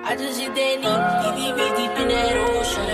I just hit that deep in that ocean,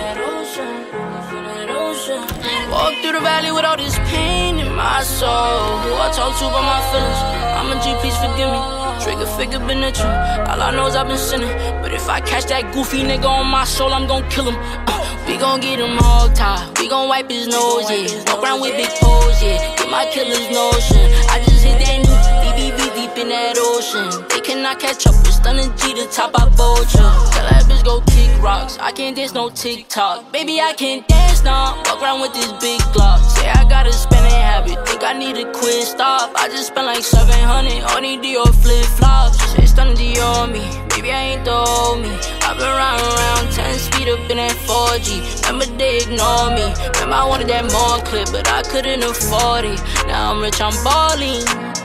Walk through the valley with all this pain in my soul. Who I talk to about my feelings? I'm a G, please forgive me. Trigger figure been a true. All I know is I've been sinning. But if I catch that goofy nigga on my soul, I'm gon' kill him. We gon' get him hog tied. We gon' wipe his nose, yeah. Walk around with big pose, yeah. Get my killer's notion. I just hit that new deep in that ocean. They cannot catch up with Stunna G, the top I Vulture. Tell that bitch go kick rocks. I can't dance no TikTok. Baby, I can't dance now. Walk around with this big Glock. Say I got a spending habit. Think I need a quick stop. I just spent like 700 on these Dior flip flops. Say Stunna D on me. Baby, I ain't the old me. I've been riding around 10 speed up in that 4G. Remember they ignore me. Remember I wanted that more clip, but I couldn't afford it. Now I'm rich, I'm balling.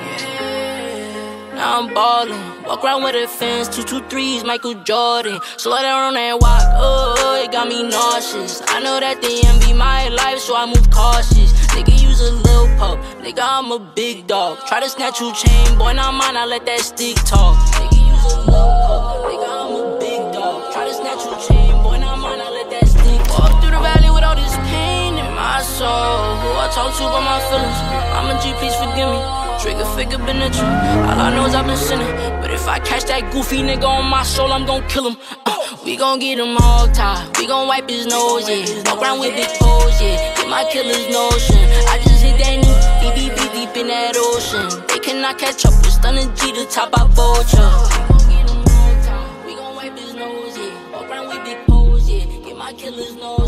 Now I'm ballin'. Walk around with a fence, 223s, Michael Jordan. Slow down on that walk, oh, it got me nauseous. I know that they envy my life, so I move cautious. Nigga, use a lil' pup, nigga, I'm a big dog. Try to snatch you chain, boy, not mine, I let that stick talk. Nigga, use a lil' pup, nigga, I'm a big dog. Try to snatch you chain, boy, not mine, I let that stick talk. Walk through the valley with all this pain in my soul. Who I talk to about my feelings? I'm a G, please forgive me. Trigger figure been a true. All I know is I've been sinning. But if I catch that goofy nigga on my soul, I'm gon' kill him. We gon' get him hog tied. We gon' wipe his nose, yeah. Walk around with big pose, yeah. Get my killer's notion. I just hit that new deep in that ocean. They cannot catch up with Stunna G, the top I Vulture. We gon' get him hog tied. We gon' wipe his nose, yeah. Walk around with big pose, yeah. Get my killer's nose.